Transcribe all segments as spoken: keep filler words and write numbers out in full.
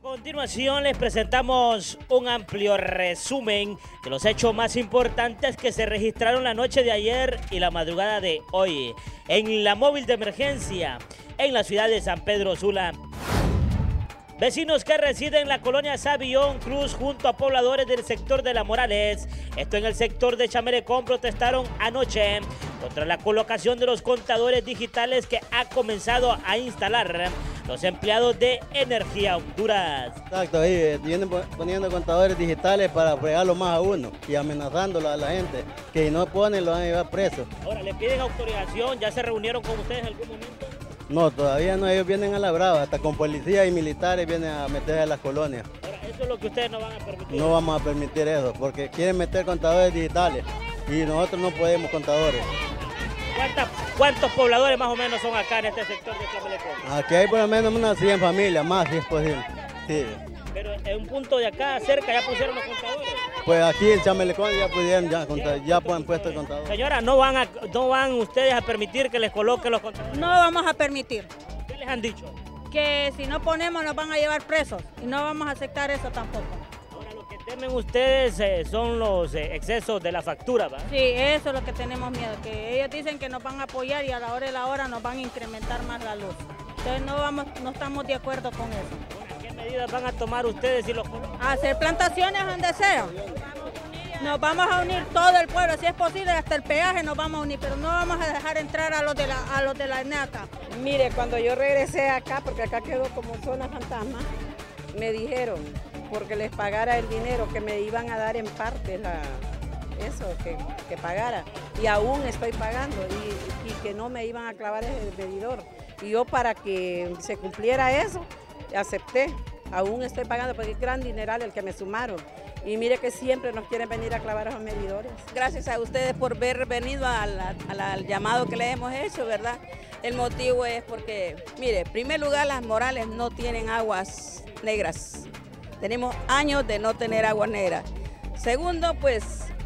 continuación les presentamos un amplio resumen de los hechos más importantes que se registraron la noche de ayer y la madrugada de hoy en la móvil de emergencia en la ciudad de San Pedro Sula. Vecinos que residen en la colonia Savillón Cruz junto a pobladores del sector de La Morales, esto en el sector de Chamelecón, protestaron anoche contra la colocación de los contadores digitales que ha comenzado a instalar los empleados de Energía Honduras. Exacto, ahí vienen poniendo contadores digitales para fregarlo más a uno y amenazándolo a la gente, que si no ponen lo van a llevar preso. Ahora, ¿le piden autorización? ¿Ya se reunieron con ustedes en algún momento? No, todavía no, ellos vienen a la brava, hasta con policías y militares vienen a meterse a las colonias. Ahora, eso es lo que ustedes no van a permitir. No vamos a permitir eso, porque quieren meter contadores digitales y nosotros no podemos contadores. ¿Cuántas, ¿Cuántos pobladores más o menos son acá en este sector de Chamelecón? Aquí hay por lo menos unas cien familias, más si es posible. Sí. Pero en un punto de acá, cerca, ya pusieron los contadores. Pues aquí en Chamelecón ya pudieron, ya, ya, ya pueden puesto el contador. Señora, ¿no van, a, ¿no van ustedes a permitir que les coloquen los contadores? No vamos a permitir. ¿Qué les han dicho? Que si no ponemos nos van a llevar presos y no vamos a aceptar eso tampoco. Ahora, lo que temen ustedes eh, son los eh, excesos de la factura, ¿va? Sí, eso es lo que tenemos miedo, que ellos dicen que nos van a apoyar y a la hora de la hora nos van a incrementar más la luz. Entonces no, vamos, no estamos de acuerdo con eso. ¿Qué medidas van a tomar ustedes si los colocan? Hacer plantaciones donde sea. Nos vamos a unir todo el pueblo, si es posible, hasta el peaje nos vamos a unir, pero no vamos a dejar entrar a los de la, a los de la ENACA. Mire, cuando yo regresé acá, porque acá quedó como zona fantasma, me dijeron, porque les pagara el dinero, que me iban a dar en parte la, eso, que, que pagara. Y aún estoy pagando, y, y que no me iban a clavar el medidor. Y yo, para que se cumpliera eso, acepté. Aún estoy pagando, porque es gran dineral el que me sumaron. Y mire que siempre nos quieren venir a clavar a los medidores. Gracias a ustedes por haber venido al, al, al llamado que les hemos hecho, ¿verdad? El motivo es porque, mire, en primer lugar, las Morales no tienen aguas negras. Tenemos años de no tener aguas negras. Segundo, pues,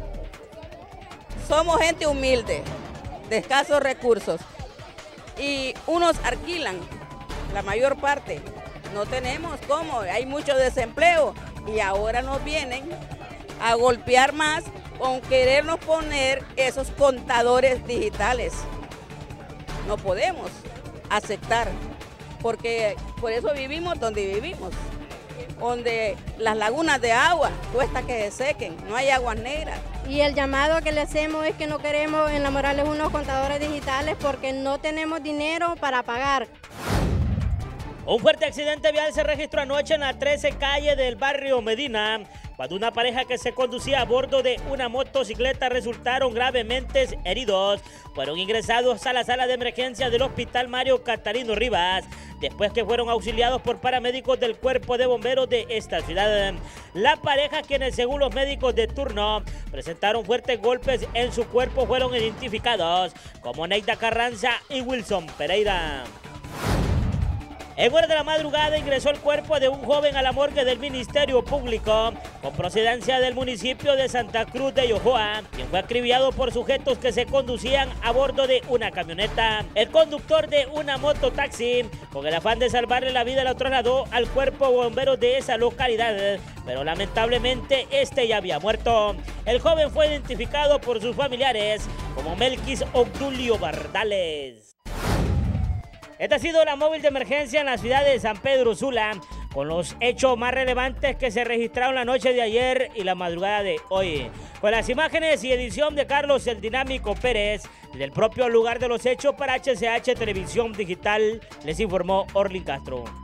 somos gente humilde, de escasos recursos. Y unos alquilan, la mayor parte. No tenemos cómo, hay mucho desempleo. Y ahora nos vienen a golpear más con querernos poner esos contadores digitales. No podemos aceptar, porque por eso vivimos donde vivimos, donde las lagunas de agua cuesta que se sequen, no hay aguas negras. Y el llamado que le hacemos es que no queremos en La Morales unos contadores digitales porque no tenemos dinero para pagar. Un fuerte accidente vial se registró anoche en la trece calle del barrio Medina, cuando una pareja que se conducía a bordo de una motocicleta resultaron gravemente heridos. Fueron ingresados a la sala de emergencia del Hospital Mario Catarino Rivas, después que fueron auxiliados por paramédicos del Cuerpo de Bomberos de esta ciudad. La pareja, quienes según los médicos de turno presentaron fuertes golpes en su cuerpo, fueron identificados como Neida Carranza y Wilson Pereira. En horas de la madrugada ingresó el cuerpo de un joven a la morgue del Ministerio Público con procedencia del municipio de Santa Cruz de Yojoa, quien fue acribillado por sujetos que se conducían a bordo de una camioneta. El conductor de una mototaxi, con el afán de salvarle la vida, lo trasladó al cuerpo de bomberos de esa localidad, pero lamentablemente este ya había muerto. El joven fue identificado por sus familiares como Melquis Obdulio Bardales. Esta ha sido la móvil de emergencia en la ciudad de San Pedro Sula, con los hechos más relevantes que se registraron la noche de ayer y la madrugada de hoy. Con las imágenes y edición de Carlos el Dinámico Pérez, del propio lugar de los hechos para H C H Televisión Digital, les informó Orlin Castro.